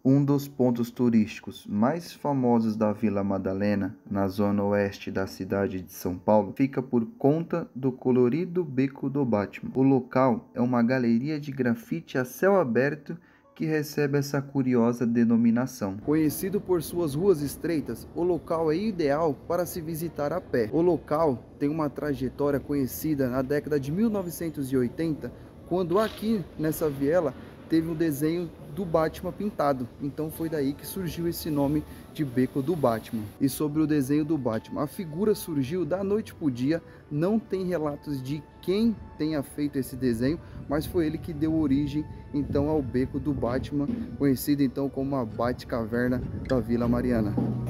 Um dos pontos turísticos mais famosos da Vila Madalena, na zona oeste da cidade de São Paulo, fica por conta do colorido Beco do Batman. O local é uma galeria de grafite a céu aberto que recebe essa curiosa denominação. Conhecido por suas ruas estreitas, o local é ideal para se visitar a pé. O local tem uma trajetória conhecida na década de 1980, quando aqui nessa viela teve um desenho do Batman pintado, então foi daí que surgiu esse nome de Beco do Batman. E sobre o desenho do Batman, a figura surgiu da noite pro dia, não tem relatos de quem tenha feito esse desenho, mas foi ele que deu origem então ao Beco do Batman, conhecido então como a Batcaverna da Vila Mariana.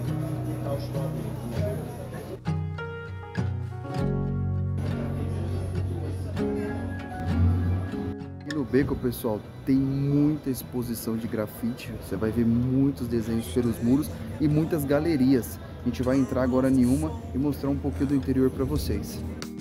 No Beco, pessoal, tem muita exposição de grafite, você vai ver muitos desenhos pelos muros e muitas galerias. A gente vai entrar agora em uma e mostrar um pouquinho do interior para vocês.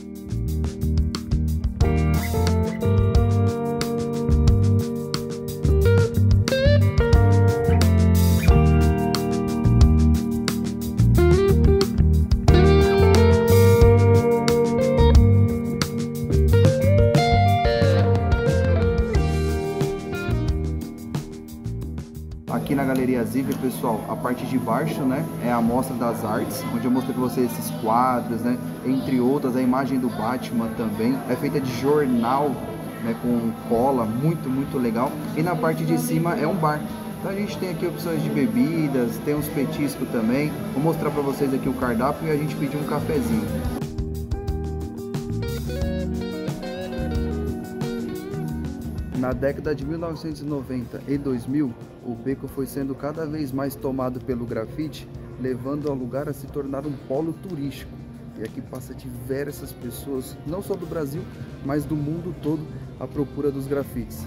Aqui na Galeria Ziver, pessoal, a parte de baixo, né, é a Mostra das Artes, onde eu mostrei para vocês esses quadros, né, entre outras, a imagem do Batman também. É feita de jornal, né, com cola, muito legal. E na parte de cima é um bar. Então a gente tem aqui opções de bebidas, tem uns petiscos também. Vou mostrar para vocês aqui o cardápio e a gente pediu um cafezinho. Na década de 1990 e 2000, o Beco foi sendo cada vez mais tomado pelo grafite, levando ao lugar a se tornar um polo turístico. E aqui passa diversas pessoas, não só do Brasil, mas do mundo todo, à procura dos grafites.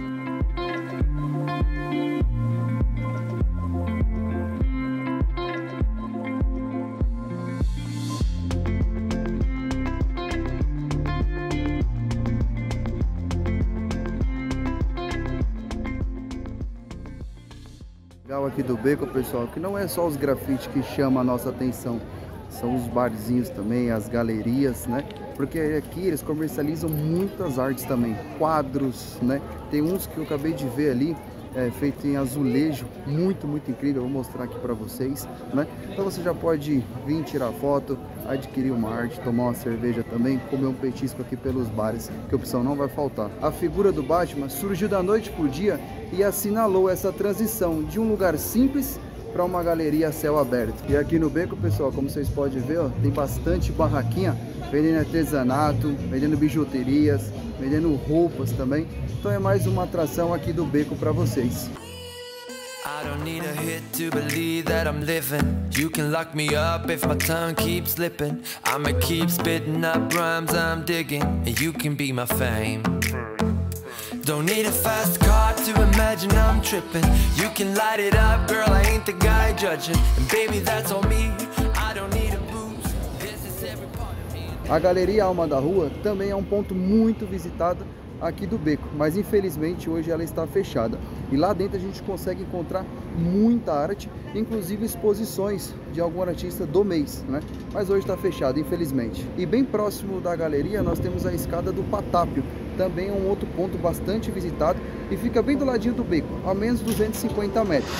Legal aqui do Beco, pessoal, que não é só os grafites que chamam a nossa atenção, são os barzinhos também, as galerias, né? Porque aqui eles comercializam muitas artes também, quadros, né? Tem uns que eu acabei de ver ali, feito em azulejo, muito incrível, eu vou mostrar aqui para vocês, né? Então você já pode vir tirar foto, adquirir uma arte, tomar uma cerveja também, comer um petisco aqui pelos bares, que opção não vai faltar. A figura do Batman surgiu da noite pro dia e assinalou essa transição de um lugar simples para uma galeria a céu aberto. E aqui no Beco, pessoal, como vocês podem ver, ó, tem bastante barraquinha vendendo artesanato, vendendo bijuterias, vendendo roupas também. Então é mais uma atração aqui do Beco para vocês. I don't need a hit to believe that I'm living. You can lock me up if my tongue keeps slipping. I'ma keep spitting up rhymes I'm digging, and you can be my fame. Don't need a fast car to imagine I'm tripping. You can light it up, girl, I ain't the guy judging. And baby, that's on me, I don't need a boost. This is every part of me. A Galeria Alma da Rua também é um ponto muito visitado aqui do Beco, mas infelizmente hoje ela está fechada. E lá dentro a gente consegue encontrar muita arte, inclusive exposições de algum artista do mês, né? Mas hoje está fechado, infelizmente. E bem próximo da galeria nós temos a escada do Patápio, também é um outro ponto bastante visitado e fica bem do ladinho do Beco, a menos 250 metros.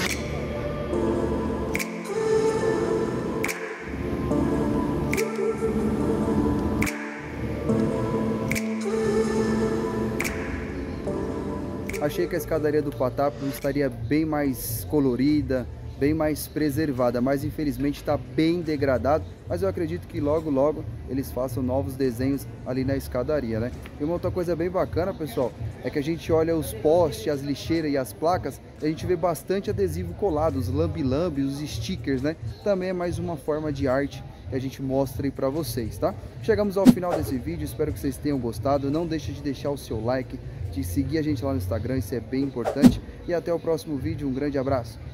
Achei que a escadaria do Patápio estaria bem mais colorida, bem mais preservada, mas infelizmente está bem degradado, mas eu acredito que logo eles façam novos desenhos ali na escadaria, né? E uma outra coisa bem bacana, pessoal, é que a gente olha os postes, as lixeiras e as placas, a gente vê bastante adesivo colado, os lambi-lambi, os stickers, né? Também é mais uma forma de arte que a gente mostra aí para vocês, tá? Chegamos ao final desse vídeo, espero que vocês tenham gostado. Não deixe de deixar o seu like, de seguir a gente lá no Instagram, isso é bem importante. E até o próximo vídeo, um grande abraço.